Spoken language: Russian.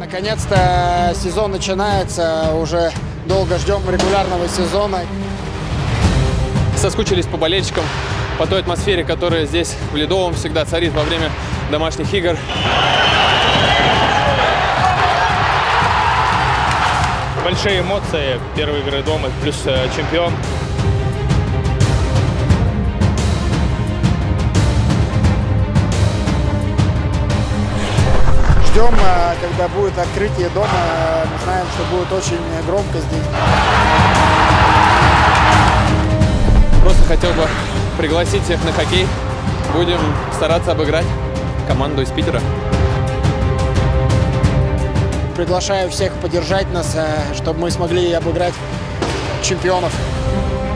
Наконец-то сезон начинается, уже долго ждем регулярного сезона. Соскучились по болельщикам, по той атмосфере, которая здесь в Ледовом всегда царит во время домашних игр. Большие эмоции, первые игры дома, плюс чемпион. Ждем, когда будет открытие дома. Мы знаем, что будет очень громко здесь. Просто хотел бы пригласить всех на хоккей. Будем стараться обыграть команду из Питера. Приглашаю всех поддержать нас, чтобы мы смогли обыграть чемпионов.